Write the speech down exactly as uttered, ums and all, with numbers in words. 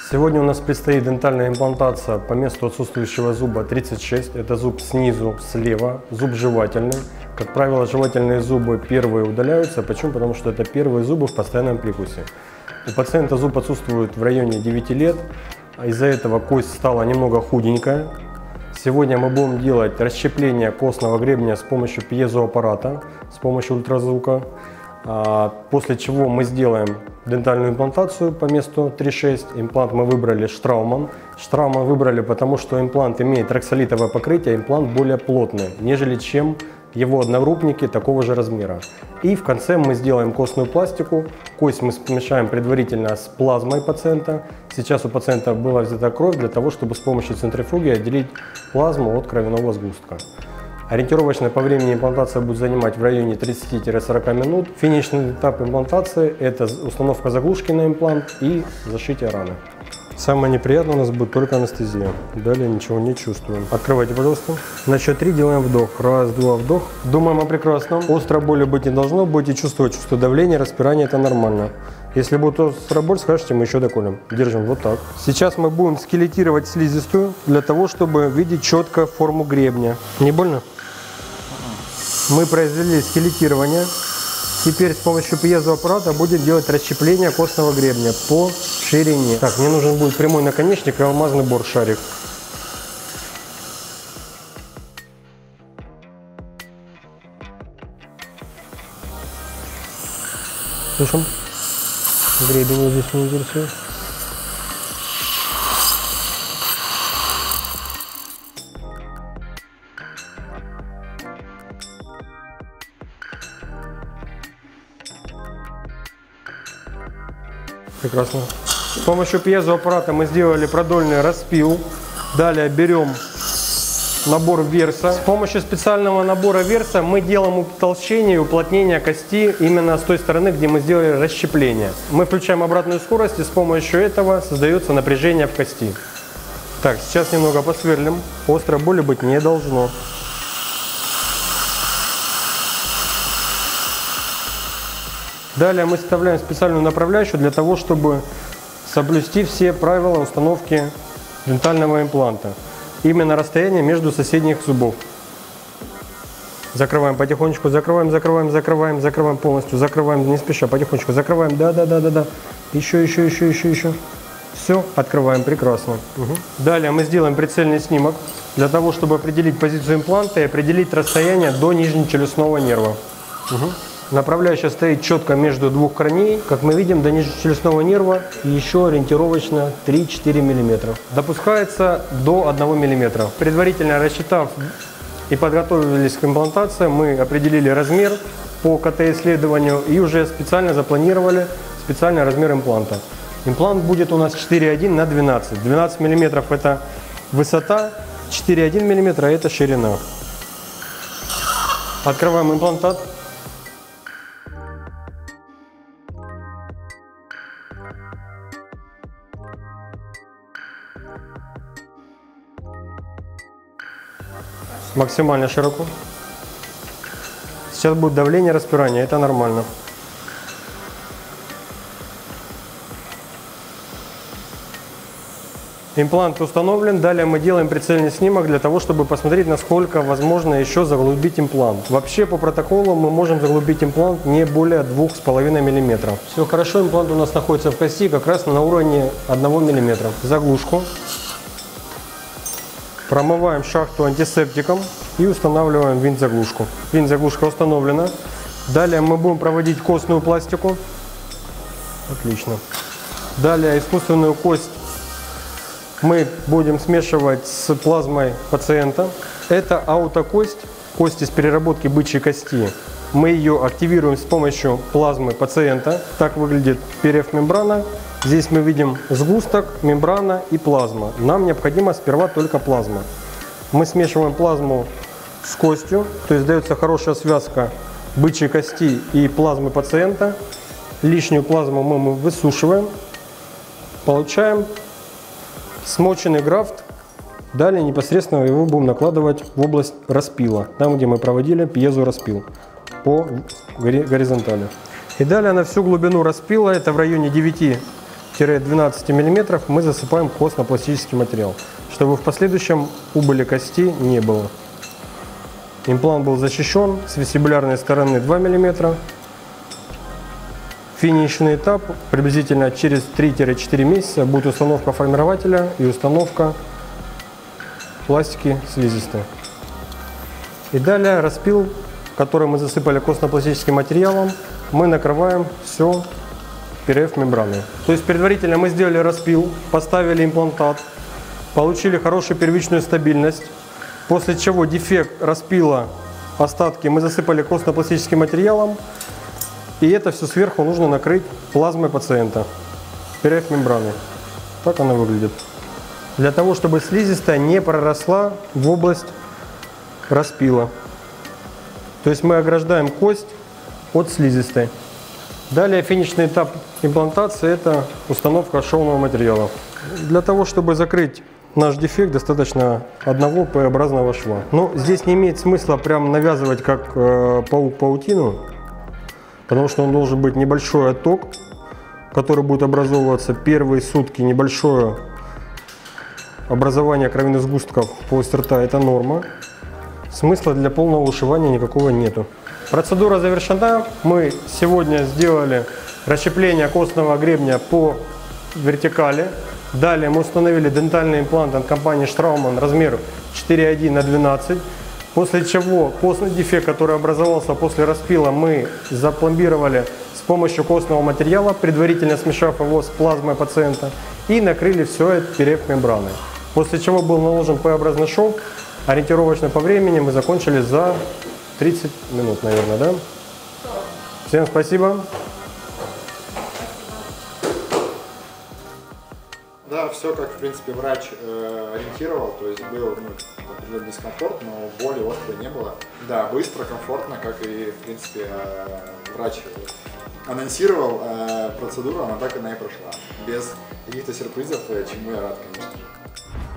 Сегодня у нас предстоит дентальная имплантация по месту отсутствующего зуба тридцать шесть. Это зуб снизу слева, зуб жевательный. Как правило, жевательные зубы первые удаляются. Почему? Потому что это первые зубы в постоянном прикусе. У пациента зуб отсутствует в районе девяти лет. Из-за этого кость стала немного худенькая. Сегодня мы будем делать расщепление костного гребня с помощью пьезоаппарата, с помощью ультразвука. После чего мы сделаем дентальную имплантацию по месту три шесть. Имплант мы выбрали Штрауман. Штрауман выбрали, потому что имплант имеет роксолитовое покрытие, имплант более плотный, нежели чем его одногруппники такого же размера. И в конце мы сделаем костную пластику. Кость мы смешаем предварительно с плазмой пациента. Сейчас у пациента была взята кровь для того, чтобы с помощью центрифуги отделить плазму от кровяного сгустка. Ориентировочно по времени имплантация будет занимать в районе тридцати-сорока минут. Финишный этап имплантации – это установка заглушки на имплант и зашитие раны. Самое неприятное у нас будет только анестезия. Далее ничего не чувствуем. Открывайте, пожалуйста. На счет три делаем вдох. Раз, два, вдох. Думаем о прекрасном. Острой боли быть не должно. Будете чувствовать чувство давления, распирания – это нормально. Если будет острая боль, скажите, мы еще доколем. Держим вот так. Сейчас мы будем скелетировать слизистую для того, чтобы видеть четко форму гребня. Не больно? Мы произвели скелетирование. Теперь с помощью пьезоаппарата будем делать расщепление костного гребня по ширине. Так, мне нужен будет прямой наконечник и алмазный бор-шарик. Слышим? Гребень вот здесь не интересует. Прекрасно. С помощью пьезоаппарата мы сделали продольный распил. Далее берем набор Верса. С помощью специального набора Верса мы делаем утолщение и уплотнение кости именно с той стороны, где мы сделали расщепление. Мы включаем обратную скорость, и с помощью этого создается напряжение в кости. Так, сейчас немного посверлим. Острой боли быть не должно. Далее мы вставляем специальную направляющую для того, чтобы соблюсти все правила установки дентального импланта. Именно расстояние между соседних зубов. Закрываем потихонечку, закрываем, закрываем, закрываем, закрываем полностью, закрываем, не спеша, потихонечку, закрываем, да, да, да, да, да. Еще, еще, еще, еще, еще. Все, открываем, прекрасно. Угу. Далее мы сделаем прицельный снимок для того, чтобы определить позицию импланта и определить расстояние до нижнечелюстного нерва. Угу. Направляющая стоит четко между двух корней. Как мы видим, до нижнечелюстного нерва еще ориентировочно три-четыре миллиметра. Допускается до одного миллиметра. Предварительно рассчитав и подготовились к имплантации, мы определили размер по ка тэ-исследованию и уже специально запланировали специальный размер импланта. Имплант будет у нас четыре и один на двенадцать. двенадцать миллиметров это высота, четыре и один миллиметра это ширина. Открываем имплантат. Максимально широко. Сейчас будет давление, распирание, это нормально. Имплант установлен, далее мы делаем прицельный снимок для того, чтобы посмотреть, насколько возможно еще заглубить имплант. Вообще по протоколу мы можем заглубить имплант не более двух с половиной миллиметров. Все хорошо, имплант у нас находится в кости как раз на уровне одного миллиметра. Заглушку. Промываем шахту антисептиком и устанавливаем винт-заглушку. Винт-заглушка установлена. Далее мы будем проводить костную пластику. Отлично. Далее искусственную кость мы будем смешивать с плазмой пациента. Это аутокость, кость из переработки бычьей кости. Мы ее активируем с помощью плазмы пациента. Так выглядит перьев-мембрана. Здесь мы видим сгусток, мембрана и плазма. Нам необходимо сперва только плазма. Мы смешиваем плазму с костью, то есть дается хорошая связка бычьей кости и плазмы пациента. Лишнюю плазму мы высушиваем, получаем смоченный графт. Далее непосредственно его будем накладывать в область распила, там где мы проводили пьезораспил по горизонтали. И далее на всю глубину распила, это в районе девяти двенадцати миллиметров мы засыпаем костно-пластический материал, чтобы в последующем убыли кости не было. Имплант был защищен с вестибулярной стороны два миллиметра. Финишный этап приблизительно через три-четыре месяца будет установка формирователя и установка пластики слизистой. И далее распил, который мы засыпали костно-пластическим материалом, мы накрываем все пи эр эф-мембраной. То есть предварительно мы сделали распил, поставили имплантат, получили хорошую первичную стабильность, после чего дефект распила, остатки мы засыпали костно-пластическим материалом, и это все сверху нужно накрыть плазмой пациента, пи эр эф-мембраной. Так она выглядит. Для того, чтобы слизистая не проросла в область распила. То есть мы ограждаем кость от слизистой. Далее финишный этап имплантации – это установка шовного материала. Для того, чтобы закрыть наш дефект, достаточно одного П-образного шва. Но здесь не имеет смысла прям навязывать как э, паук паутину, потому что он должен быть небольшой отток, который будет образовываться первые сутки, небольшое образование кровяных сгустков в полости рта – это норма. Смысла для полного ушивания никакого нету. Процедура завершена. Мы сегодня сделали расщепление костного гребня по вертикали. Далее мы установили дентальный имплант от компании Straumann размером четыре и один на двенадцать. После чего костный дефект, который образовался после распила, мы запломбировали с помощью костного материала, предварительно смешав его с плазмой пациента, и накрыли все это пи эр эф-мембраной. После чего был наложен П-образный шов. Ориентировочно по времени мы закончили за тридцать минут, наверное, да? Всем спасибо. Да, все как, в принципе, врач э, ориентировал, то есть был ну, определенный дискомфорт, но боли острой не было. Да, быстро, комфортно, как и, в принципе, э, врач анонсировал э, процедуру, она так она и прошла. Без каких-то сюрпризов, чему я рад, конечно.